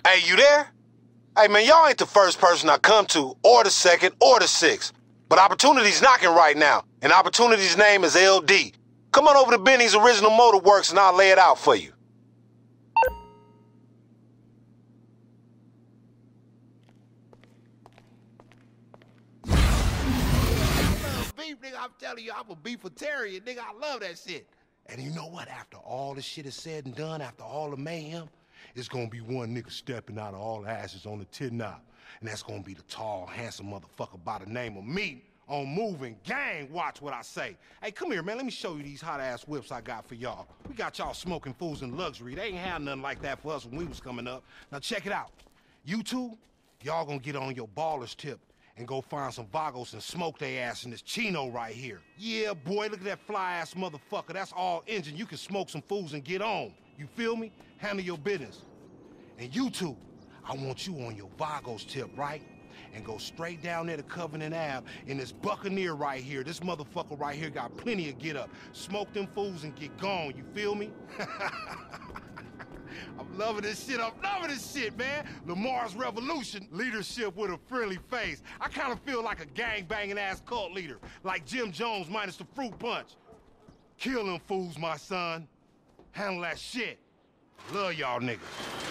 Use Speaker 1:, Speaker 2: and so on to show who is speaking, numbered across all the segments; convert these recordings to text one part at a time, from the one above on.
Speaker 1: Hey, you there? Hey, man, y'all ain't the first person I come to, or the second, or the sixth. But Opportunity's knocking right now, and Opportunity's name is LD. Come on over to Benny's Original Motor Works and I'll lay it out for you.
Speaker 2: Beef, nigga, I'm telling you, I'm a beefitarian, nigga. I love that shit. And you know what? After all the shit is said and done, after all the mayhem, it's gonna be one nigga stepping out of all the ashes on the tin knob. And that's gonna be the tall, handsome motherfucker by the name of me on Moving Gang. Watch what I say. Hey, come here, man. Let me show you these hot-ass whips I got for y'all. We got y'all smoking fools in luxury. They ain't had nothing like that for us when we was coming up. Now check it out. You two, y'all gonna get on your baller's tip and go find some Vagos and smoke their ass in this Chino right here. Yeah, boy, look at that fly-ass motherfucker. That's all engine. You can smoke some fools and get on. You feel me? Handle your business. And you two, I want you on your Vagos tip, right? And go straight down there to Covenant Ave in this Buccaneer right here. This motherfucker right here got plenty of get up. Smoke them fools and get gone, you feel me? I'm loving this shit. I'm loving this shit, man. Lamar's Revolution, leadership with a friendly face. I kind of feel like a gang-banging ass cult leader, like Jim Jones minus the fruit punch. Kill them fools, my son. Handle that shit. Love y'all niggas.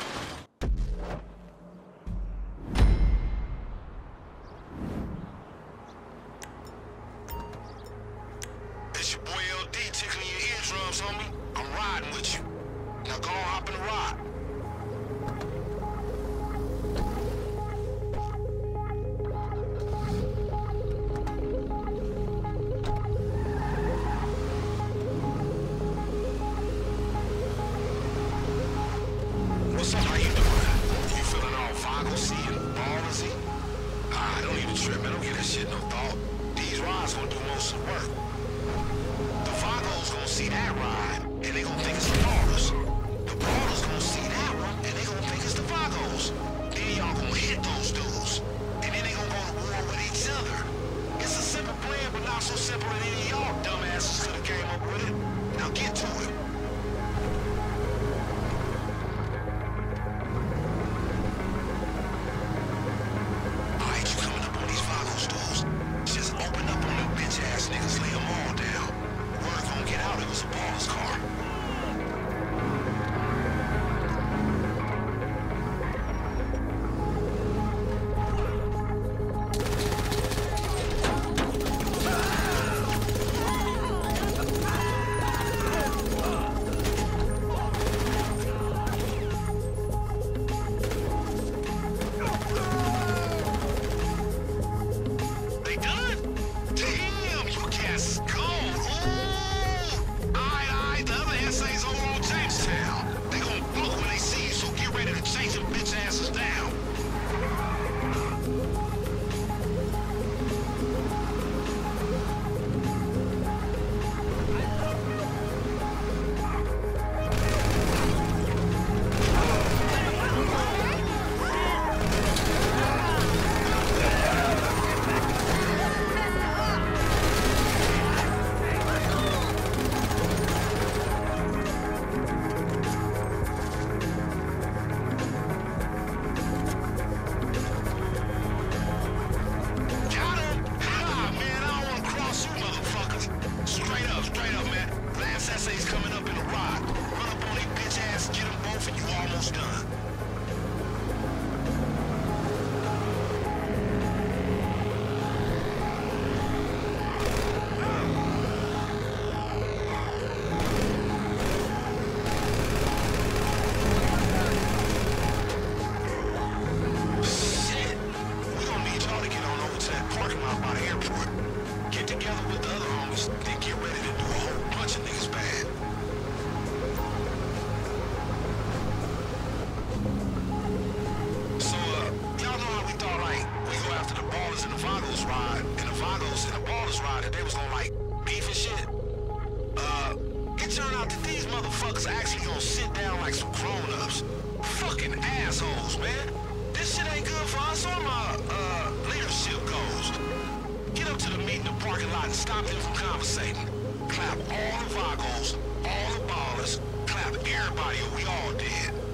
Speaker 3: It's your boy LD tickling your eardrums, homie. I'm riding with you. Now go on, hop in the ride. What's up? How you doing? You feeling all Vagos-y and ballsy? Don't even trip, man. Don't give that shit no thought. These rides gonna do most of the work. The Vagos gonna see that ride, and they gonna think it's the Ballers. The Ballers gonna see that one, and they gonna think it's the Vagos. Then y'all gonna hit those dudes, and then they gonna go to war with each other. It's a simple plan, but not so simple that any of y'all dumbasses could have came up with it. Now get to it. Alright, you coming up on these Vagos dudes? Just open up on them bitch-ass niggas, lay them all down. Word gonna get out, it was a Baller's car. They done? Damn, your gas is gone. Ooh. Aight, the other essays over on Jamestown. They gonna book when they see you, so get ready to chase them bitch asses down. Got him! Ah, man, I don't wanna cross you motherfuckers. Straight up, man. Last essay's coming up in the ride. Run up on they bitch ass, get them both, and you almost done. Shit! We gonna need y'all to get on over to that parking lot by the airport. Get together with the other homies, then get ready to do a whole bunch of niggas bad. So, y'all know how we thought, like, we go after the Ballers and the Vagos ride, and the Vagos and the Ballers ride, and they was gonna, like, beef and shit? It turned out that these motherfuckers actually gonna sit down like some grown-ups. Fucking assholes, man. This shit ain't good for us or my, leadership goals. Get up to the meeting in the parking lot and stop them from conversating. Clap all the Vagos, all the Ballers, clap everybody or we all dead.